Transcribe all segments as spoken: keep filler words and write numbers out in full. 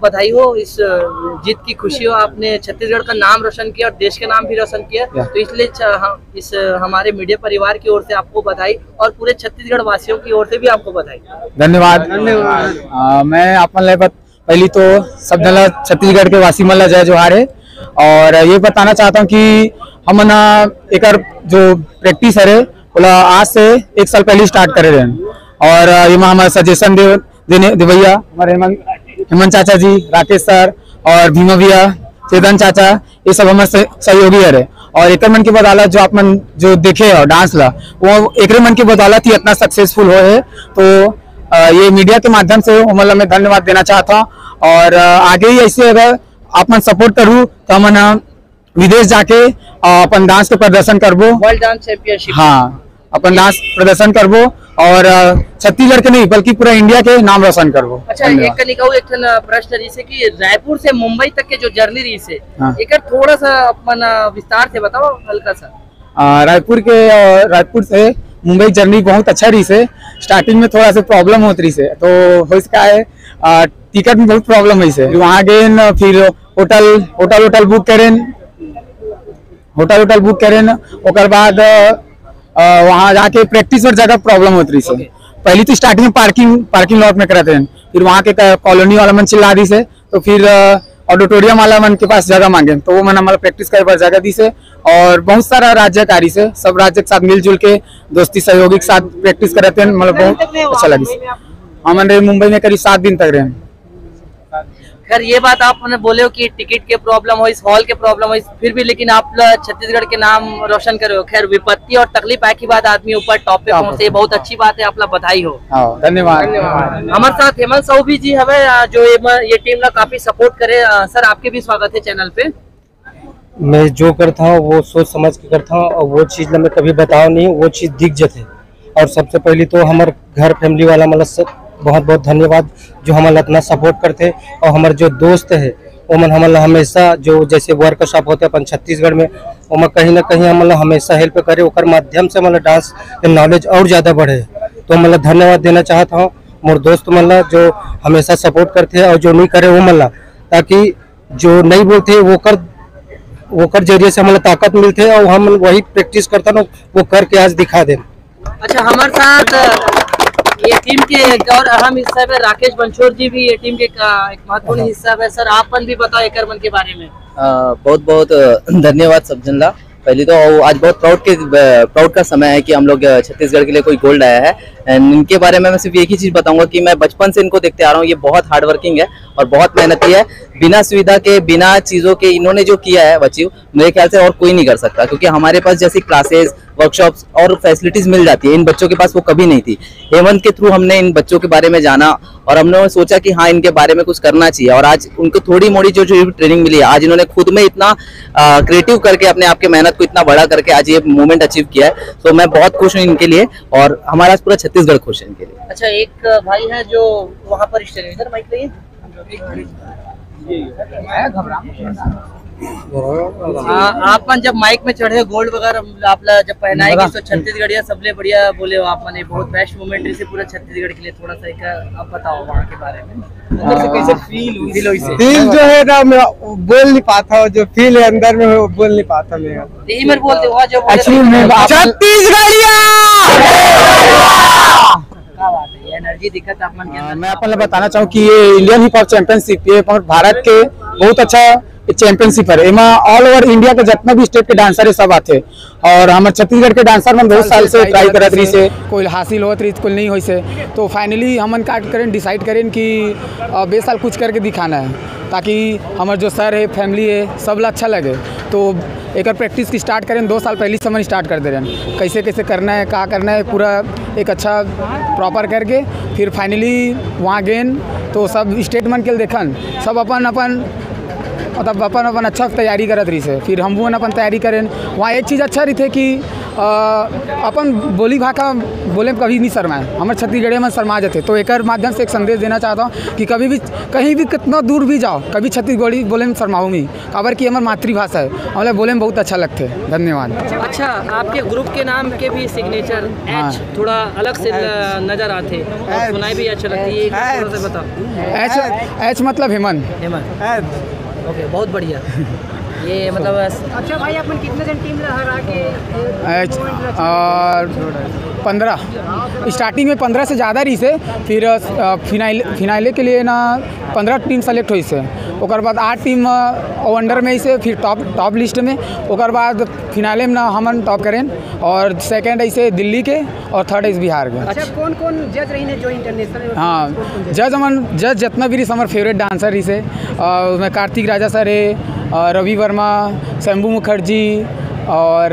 बधाई हो, इस जीत की खुशी हो। आपने छत्तीसगढ़ का नाम रोशन किया और देश के नाम भी रोशन किया, तो इसलिए हम इस हमारे मीडिया परिवार की ओर से आपको बधाई और पूरे छत्तीसगढ़ वासियों की ओर से भी आपको बधाई। धन्यवाद धन्यवाद। मैं अपन पहली तो सब जन छत्तीसगढ़ के वासी मन जय जोहार है, और ये बताना चाहता हूँ कि हम एक जो प्रैक्टिस है बोला आज से एक साल पहले स्टार्ट करे रहे, और ये हमारे सजेशन दे देवैया हमारे हेमंत चाचा जी, राकेश सर और भीमा भैया, चेतन चाचा, ये सब हमारे सहयोगी है। और एक मन की बदौलत जो आप मन जो देखे और डांस ला वो एक मन की बदौलत ही इतना सक्सेसफुल हो है। तो ये मीडिया के माध्यम से मतलब मैं धन्यवाद देना चाहता हूँ, और आगे ही ऐसे अगर आप मन सपोर्ट करूँ तो हम विदेश जाके अपन डांस के प्रदर्शन करबो, वर्ल्ड डांस चैंपियनशिप, हाँ अपन डांस प्रदर्शन करबो और छत्तीसगढ़ के नहीं बल्कि पूरा इंडिया के नाम रोशन करबो। अच्छा, एक कनिकाऊ एक प्रश्न रही से कि रायपुर से मुंबई तक के जो जर्नी रही से, हाँ। एक थोड़ा सा अपन विस्तार से बताओ हल्का सा। रायपुर के रायपुर से मुंबई जर्नी बहुत अच्छा रही से। स्टार्टिंग में थोड़ा सा प्रॉब्लम होती रही से, तो हो इसका है टिकट में बहुत प्रॉब्लम हुई से। वहाँ गए फिर होटल होटल होटल बुक करें होटल होटल बुक करें ओकर बाद वहाँ जाके प्रैक्टिस और जगह प्रॉब्लम होती रही से। पहली तो स्टार्टिंग में पार्किंग पार्किंग लॉट में कराते हैं, फिर वहाँ के कॉलोनी वाला मन चिल्ला दी से, तो फिर ऑडिटोरियम वाला मन के पास जगह मांगे, तो वो मन हमारा प्रैक्टिस करे पर जगह दी से। और बहुत सारा राज्य कारी से सब राज्य के साथ मिलजुल के दोस्ती सहयोगी के साथ प्रैक्टिस कराते हैं, मतलब बहुत अच्छा लगी। हमारे मुंबई में करीब सात दिन तक रहे। खैर ये बात आपने बोले हो कि टिकट के प्रॉब्लम हो, इस हॉल के प्रॉब्लम हो, फिर भी लेकिन आप छत्तीसगढ़ के नाम रोशन करे हो। खैर विपत्ति और तकलीफ आए के बाद आदमी ऊपर टॉप पे पहुंचे, बहुत अच्छी बात है, आपला बधाई हो। धन्यवाद। हमारे साथ हेमंत साहू जी हमें जो ये टीम ना काफी सपोर्ट करे। सर आपके भी स्वागत है चैनल पे। मैं जो करता हूँ वो सोच समझ के करता हूँ, और वो चीज मैं कभी बताओ नहीं, वो चीज दिख जाते। और सबसे पहले तो हमारे घर फैमिली वाला मतलब बहुत बहुत धन्यवाद जो हमारा इतना सपोर्ट करते, और हमारे जो दोस्त है वो मन हमारा हमेशा जो जैसे वर्कशॉप होते अपन छत्तीसगढ़ में, वो मैं कहीं ना कहीं हमारा हमेशा हेल्प करे, ओकर माध्यम से मतलब डांस के नॉलेज और ज़्यादा बढ़े। तो मतलब धन्यवाद देना चाहता हूँ मोर दोस्त मतलब जो हमेशा सपोर्ट करते हैं, और जो नहीं करे वो मतलब, ताकि जो नहीं बोलते वो कर वो कर जरिए से हमारा ताकत मिलते है, और हम वही प्रैक्टिस करता ना वो करके आज दिखा दे। अच्छा, हमारे साथ ये टीम के एक और अहम हिस्सा है राकेश बंछोर जी भी ये टीम के एक महत्वपूर्ण हिस्सा है। सर आप भी बताओ एक मन के बारे में। आ, बहुत बहुत धन्यवाद सब जन ला। पहले तो आज बहुत प्राउड के प्राउड का समय है कि हम लोग छत्तीसगढ़ के लिए कोई गोल्ड आया है। एंड इनके बारे में मैं सिर्फ एक ही चीज बताऊंगा कि मैं बचपन से इनको देखते आ रहा हूँ, ये बहुत हार्ड वर्किंग है और बहुत मेहनती है। बिना सुविधा के बिना चीजों के इन्होंने जो किया है अचीव, मेरे ख्याल से और कोई नहीं कर सकता, क्योंकि हमारे पास जैसी क्लासेस वर्कशॉप्स और फैसिलिटीज मिल जाती है, इन बच्चों के पास वो कभी नहीं थी। हेमंत के थ्रू हमने इन बच्चों के बारे में जाना और हमने सोचा कि हाँ इनके बारे में कुछ करना चाहिए, और आज उनको थोड़ी मोड़ी जो जो ट्रेनिंग मिली है, आज इन्होंने खुद में इतना क्रिएटिव करके अपने आप के मेहनत को इतना बड़ा करके आज ये मूवमेंट अचीव किया है। तो मैं बहुत खुश हूँ इनके लिए, और हमारा पूरा छत्तीसगढ़ खुश है इनके लिए। अच्छा, एक भाई है जो वहाँ पर इधर माइक लिए आप मन जब माइक में चढ़े गोल्ड वगैरह आप जब पहनाएगी तो छत्तीसगढ़िया सबले बढ़िया बोले हो आप, मैंने बहुत बेस्ट मोमेंट से पूरा छत्तीसगढ़ के लिए। थोड़ा सा एक आप बताओ वहाँ के बारे में, अंदर से कैसे फील हुई? फील हुई से फील जो है ना मैं बोल नहीं पाता हूँ, जो फील है अंदर में वो बोल नहीं पाता मैं। यही मैं बोलते हुआ जो छत्तीसगढ़िया एनर्जी दिक्कत आप मन के। मैं अपन बताना चाहूँ कि ये इंडियन हिप हॉप चैंपियनशिप ये भारत के बहुत अच्छा चैंपियनशिप है। इमा ऑल ओवर इंडिया के जितना भी स्टेट के डांसर है सब आते, और हमारे छत्तीसगढ़ के डांसर मन बहुत साल से ट्राई करत रही से, कोई हासिल होत रही कोई नहीं हो से, तो फाइनली हमन का करें डिसाइड करें कि बे साल कुछ करके दिखाना है, ताकि हमारे जो सर है फैमिली है सब अच्छा लगे। तो एक प्रैक्टिस की स्टार्ट करें, दो साल पहले से हमन स्टार्ट कर दे रहे हैं, कैसे कैसे करना है क्या करना है पूरा एक अच्छा प्रॉपर करके। फिर फाइनली वहाँ गए तो सब स्टेट मन के देखन सब अपन अपन मतलब अपन अपन अच्छा तैयारी करत रही से, फिर हम अपन तैयारी करें। वहाँ एक चीज़ अच्छा रही थे कि अपन बोली भाषा बोले में कभी नहीं शर्माए, हमारे छत्तीसगढ़ी में शर्मा जाते। तो एक माध्यम से एक संदेश देना चाहता हूँ कि कभी भी कहीं भी कितना दूर भी जाओ, कभी छत्तीसगढ़ी बोले में शर्माओ नहीं, खबर की हमारी मातृभाषा है, हमें बोले में बहुत अच्छा लगता है। धन्यवाद। अच्छा, आपके ग्रुप के नाम के भी सिग्नेचर हाँ। एच थोड़ा अलग से नजर आते और सुनाई भी अच्छा लगती है, थोड़ा सा बताओ। एच एच मतलब हेमंत। हेमंत, ओके, बहुत बढ़िया। ये मतलब अच्छा भाई, अपन कितने जन टीम हरा के एच और पंद्रह स्टार्टिंग में पंद्रह से ज़्यादा रही से, फिर फिनाइल फिनाइले के लिए ना पंद्रह टीम सेलेक्ट हुई से, ओकर बाद आठ टीम अंडर में से, फिर टॉप टॉप लिस्ट में, ओकर बाद फिनाइले में ना हमन टॉप करें, और सेकंड ऐसे दिल्ली के और थर्ड ऐसे बिहार के। अच्छा, कौन कौन जज रही ने जो इंटरनेशनल? हाँ, जज हमन जज जितना भी रही हमारे फेवरेट डांसर रही से, उसमें कार्तिक राजा सर है, रवि वर्मा, शंभू मुखर्जी, और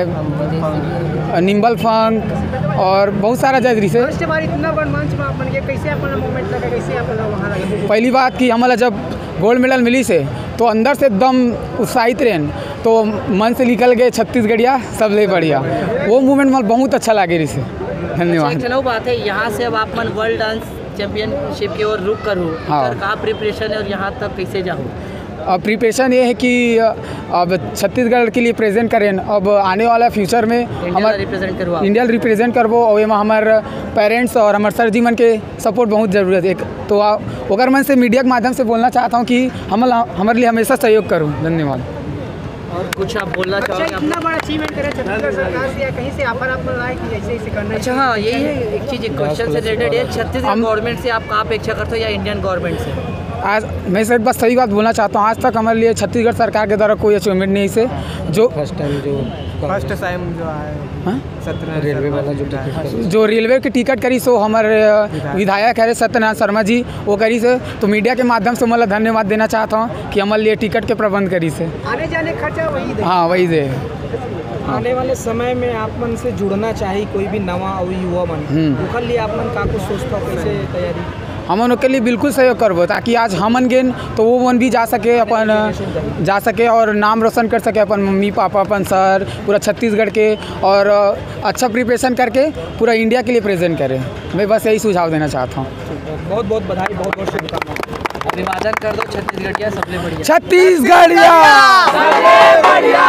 है निम्बल फंक, और बहुत सारा जज रही से। फर्स्ट बार इतना बड़ा मंच में अपन के कैसे अपन मोमेंट लगा, कैसे अपन वहाँ लगा? पहली बात कि हमारा जब गोल्ड मेडल मिली से तो अंदर से एकदम उत्साहित रहे, तो मन से निकल गए छत्तीसगढ़िया सब ले बढ़िया, वो मूवमेंट मतलब बहुत अच्छा लगे रही से। धन्यवाद। चलो, बात है यहाँ से अब आप मन वर्ल्ड डांस चैंपियनशिप की ओर रुक करूँ, हाँ। कहाँ प्रिपरेशन है और यहाँ तक कैसे जाऊँ? प्रिपरेशन ये है कि अब छत्तीसगढ़ के लिए प्रेजेंट करें, अब आने वाला फ्यूचर में हमारा रिप्रेजेंट करवा इंडिया रिप्रेजेंट करबो, और एमा हमारे पेरेंट्स और हमारे सर जी मन के सपोर्ट बहुत ज़रूरत है। तो अगर मैं से मीडिया के माध्यम से बोलना चाहता हूँ कि हम हमारे लिए हमेशा सहयोग करूँ। धन्यवाद। और कुछ आप बोलना अच्छा, चाहोगे? इतना बड़ा अचीवमेंट करे छत्तीसगढ़ सरकार से, या कहीं से ऑफर आपको लाए कि ऐसे ऐसे करना है? अच्छा, हाँ, यही है एक चीज़, एक क्वेश्चन से रिलेटेड है, छत्तीसगढ़ गवर्नमेंट से आप कहाँ अपेक्षा करते हो या इंडियन गवर्नमेंट से? आज मैं सर बस सही बात बोलना चाहता हूँ, आज तक हमारे लिए छत्तीसगढ़ सरकार के द्वारा कोई अचीवमेंट नहीं से, जो फर्स्ट टाइम जो फर्स्ट टाइम जो है सत्यनारायण रेलवे वाला जो टिकट जो रेलवे की टिकट करी सो हमारे विधायक है सत्यनारायण शर्मा जी, वो करी से। तो मीडिया के माध्यम से मतलब धन्यवाद देना चाहता हूँ कि हमारे लिए टिकट के प्रबंध करी से। आने जाने खर्चा वही दे। हाँ, वही दे। आने वाले समय में आप मन से जुड़ना चाहिए कोई भी नवा और युवा मन, ओकर लिए आप मन का कुछ सोचता हो, कैसे तैयारी? हमन के लिए बिल्कुल सहयोग करबो, ताकि आज हमन गेन तो वो मन भी जा सके, अपन जा सके और नाम रोशन कर सके, अपन मम्मी पापा, अपन सर, पूरा छत्तीसगढ़ के, और अच्छा प्रिपरेशन करके पूरा इंडिया के लिए प्रेजेंट करें। मैं बस यही सुझाव देना चाहता हूँ। बहुत बहुत बधाई, बहुत बहुत शुभकामनाएं। अभिवादन कर दो छत्तीसगढ़िया सबले बढ़िया। छत्तीसगढ़िया सबले बढ़िया।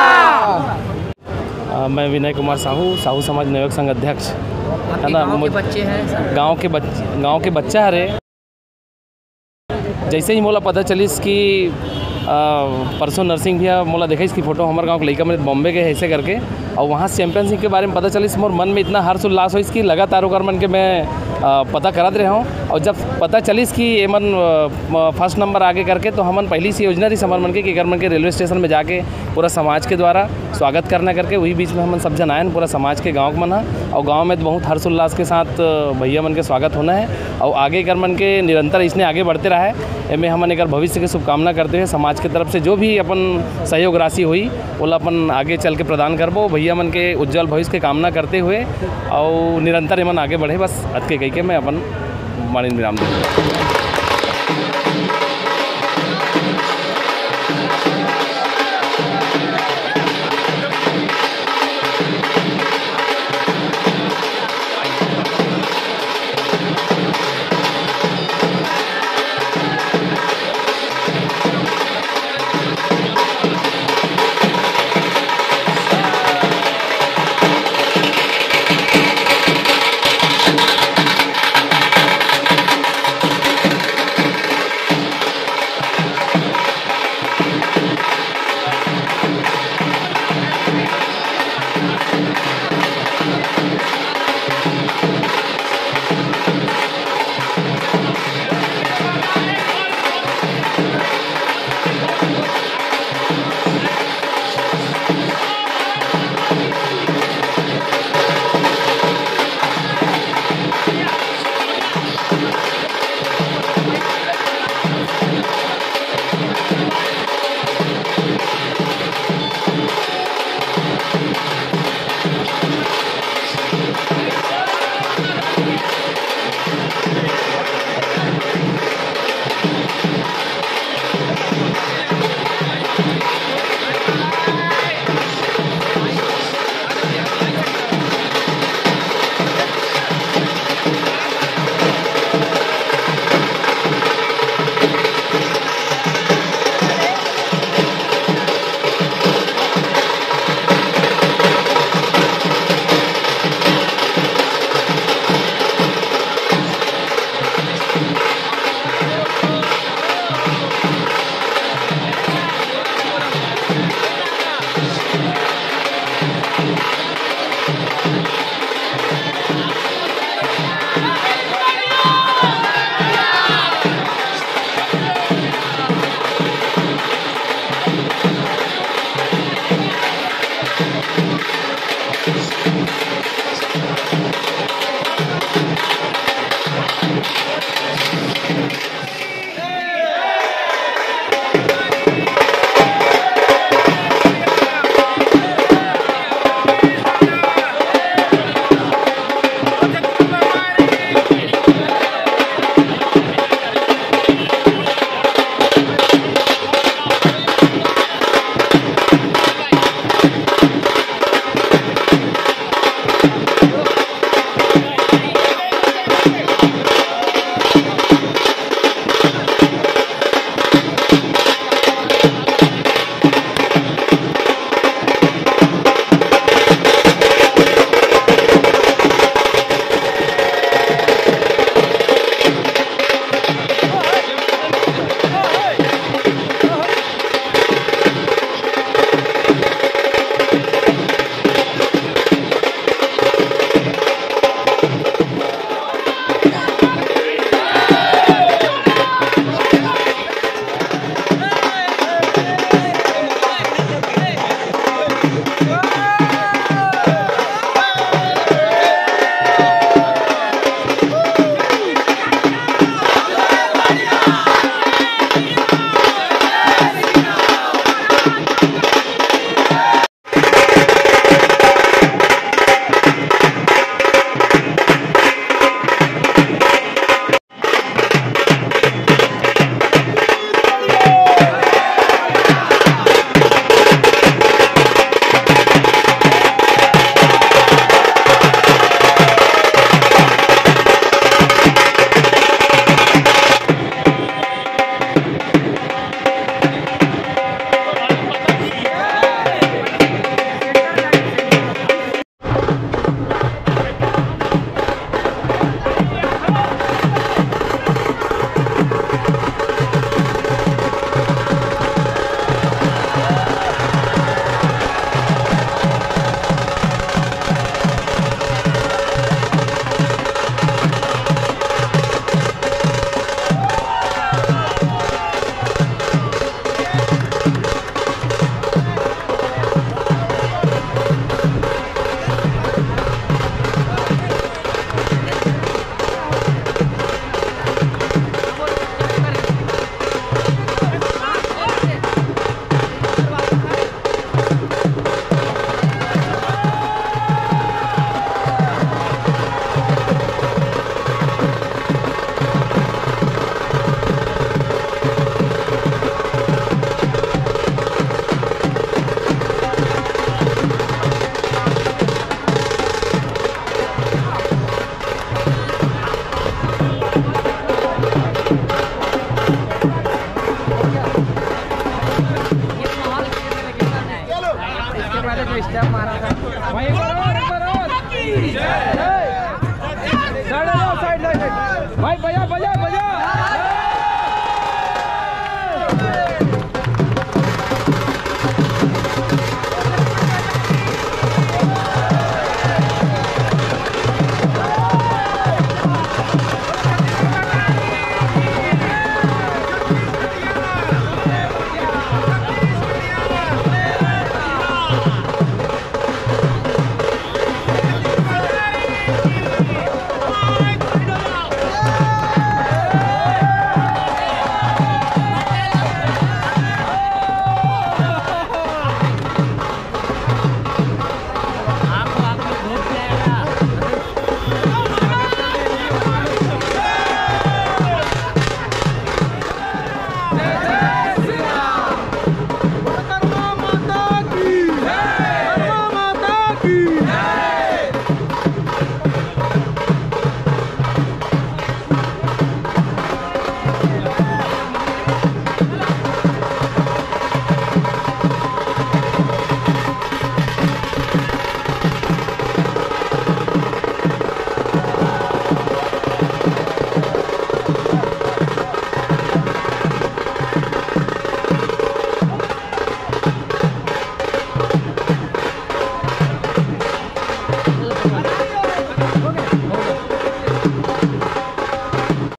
मैं विनय कुमार साहू, साहू समाज नवयुवक संघ अध्यक्ष, आपके गाँव के बच्चे हैं? गांव के बच्चे गांव के बच्चा हरे। जैसे ही मोला पता चलिस कि परसों नरसिंह भैया मोला देखा इसकी फ़ोटो हमारे गांव के लड़का में बॉम्बे के ऐसे करके, और वहाँ चैंपियनशिप के बारे में पता चलिस, मोर मन में इतना हर्ष उल्लास हो इसकी लगातार ओकर मन के मैं आ, पता करत रहे हूँ। और जब पता चलिस कि एमन फर्स्ट नंबर आगे करके, तो हमन पहली सी योजना रही समर मन के कि एकर मन के रेलवे स्टेशन में जाके पूरा समाज के द्वारा स्वागत करना करके, वही बीच में हमन सब जन आए पूरा समाज के गाँव मन है, और गाँव में तो बहुत हर्ष उल्लास के साथ भैया मन के स्वागत होना है, और आगे कर मन के निरंतर इसने आगे बढ़ते रहा है। एमें हमन एक भविष्य के शुभकामना करते हुए समाज के तरफ से जो भी अपन सहयोग राशि हुई वो अपन आगे चल के प्रदान करबो, भैया मन के उज्जवल भविष्य के कामना करते हुए, और निरंतर एमन आगे बढ़े, बस अत के कही के मैं अपन वाणी विराम दूँ।